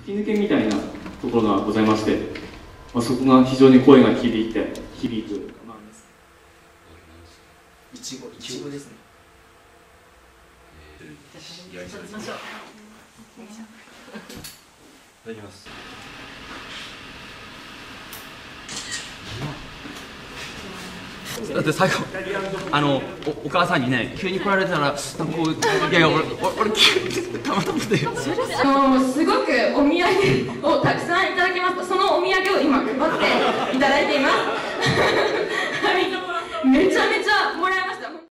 吹き抜けみたいなところがございまして、そこが非常に声が響く、 いちごですね。 やりましょう。いただきます。 だって最後お母さんにね急に来られたらなんかこういや俺急にたまたまですごくお土産をたくさんいただきます。そのお土産を今配っていただいています。